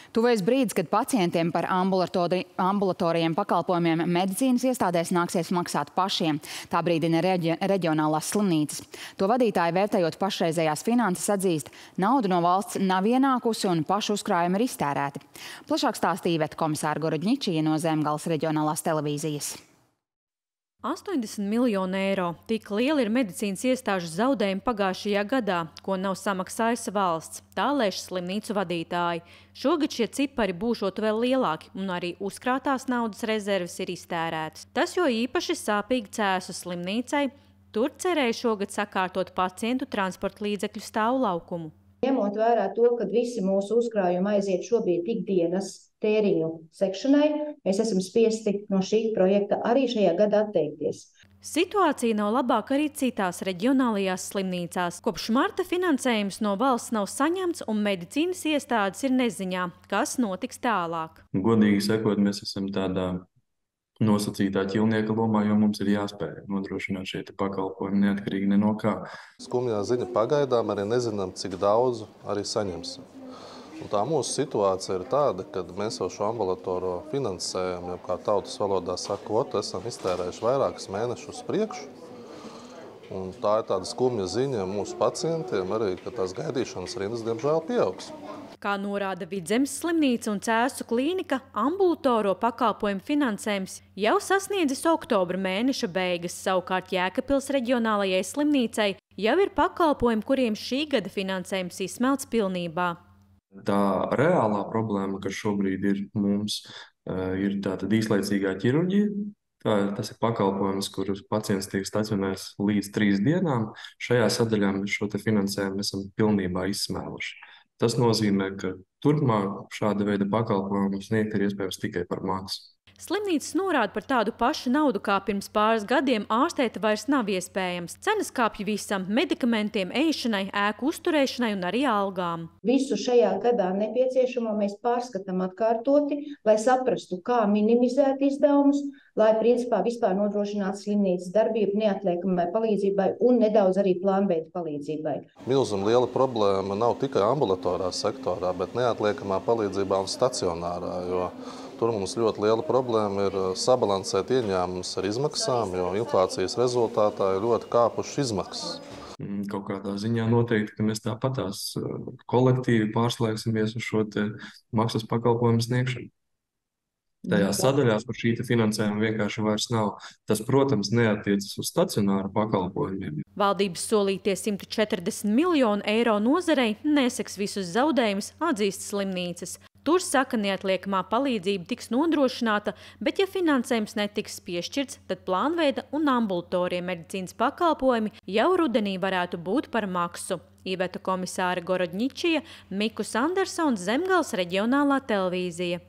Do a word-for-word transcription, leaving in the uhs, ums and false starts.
Tuvojas brīdis, kad pacientiem par ambulatori, ambulatorijiem pakalpojumiem medicīnas iestādēs nāksies maksāt pašiem. Tā brīdina reģi, reģionālās slimnīcas. To vadītāji, vērtējot pašreizējās finanses, atzīst, nauda no valsts nav ienākusi un pašu uzkrājumi ir iztērēti. Plašāk stāstīja Iveta komisāra Gorodņičija no Zemgales reģionālās televīzijas. astoņdesmit miljoni eiro. Tik liela ir medicīnas iestāžu zaudējumi pagājušajā gadā, ko nav samaksājusi valsts. Tā lēš slimnīcu vadītāji. Šogad šie cipari būšot vēl lielāki, un arī uzkrātās naudas rezerves ir iztērētas. Tas jo īpaši sāpīgi Cēsu slimnīcai. Tur cerēja šogad sakārtot pacientu transporta līdzekļu stāvlaukumu. Ņemot vērā to, ka visi mūsu uzkrājumi aiziet šobrīd ikdienas tēriņu sekšanai, mēs esam spiesti no šī projekta arī šajā gadā atteikties. Situācija nav labāka arī citās reģionālajās slimnīcās. Kopš marta finansējums no valsts nav saņemts un medicīnas iestādes ir neziņā, kas notiks tālāk. Godīgi sakot, mēs esam tādā nosacītā ķilnieka lomā, jo mums ir jāspēj nodrošināt šie pakalpojumi neatkarīgi ne no kā. Skumjā ziņa pagaidām arī nezinām, cik daudz arī saņemsim. Un tā mūsu situācija ir tāda, ka mēs jau šo ambulatoro finansējumu, jau kā tautas valodā sakot, esam iztērējuši vairākus mēnešus priekšu. Un tā ir tāda skumja ziņa mūsu pacientiem arī, ka tās gaidīšanas rindas, diemžēl, pieaugs. Kā norāda Vidzemes slimnīca un Cēsu klīnika, ambulatoro pakalpojumu finansējums jau sasniedzis oktobra mēneša beigas. Savukārt Jēkabpils reģionālajai slimnīcai jau ir pakalpojumi, kuriem šī gada finansējums izsmelts pilnībā. Tā reālā problēma, kas šobrīd ir mums, ir tātad īslaicīgā ķirurģija. Tā, tas ir pakalpojums, kurus pacients tiek stacionēts līdz trīs dienām. Šajā sadaļā mēs šo te finansējumu esam pilnībā izsmēluši. Tas nozīmē, ka turpmāk šāda veida pakalpojumu sniegt ir iespējams tikai par maksu. Slimnīcas norāda par tādu pašu naudu, kā pirms pāris gadiem ārstēt vairs nav iespējams. Cenas kāpj visam – medikamentiem, ēšanai, ēku uzturēšanai un arī algām. Visu šajā gadā nepieciešamo mēs pārskatām atkārtoti, lai saprastu, kā minimizēt izdevumus, lai principā vispār nodrošinātu slimnīcas darbību neatliekamai palīdzībai un nedaudz arī plānveida palīdzībai. Milzuma liela problēma nav tikai ambulatorā sektorā, bet neatliekamā palīdzībā un stacionārā, jo tur mums ļoti liela problēma ir sabalansēt ieņēmumus ar izmaksām, jo inflācijas rezultātā ir ļoti kāpušas izmaksas. Kaut kādā ziņā noteikti, ka mēs tāpatās kolektīvi pārslēgsimies uz šo te maksas pakalpojumu sniegšanu. Tajās sadaļās par šī finansējuma vienkārši vairs nav. Tas, protams, neatiecas uz stacionāru pakalpojumiem. Valdības solītie simt četrdesmit miljoni eiro nozarei neseks visus zaudējumus, atzīst slimnīcas. Tur saka, neatliekamā palīdzība tiks nodrošināta, bet ja finansējums netiks piešķirts, tad plānveida un ambulatorie medicīnas pakalpojumi jau rudenī varētu būt par maksu. Iveta komisāra Gorodņičija, Mikus Andersons, Zemgales reģionālā televīzija.